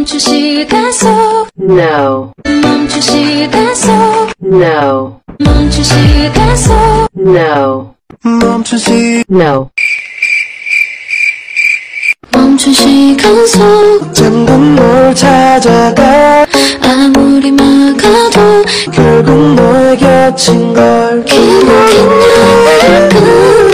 멈춘 시간 속 No. 멈춘 시간 속 No. 멈춘 시간 속 No. 멈춘 시 No. 멈춘 시간 속 잠깐 널 찾아가 아무리 막아도 결국 너의 곁인 걸 기억이 날까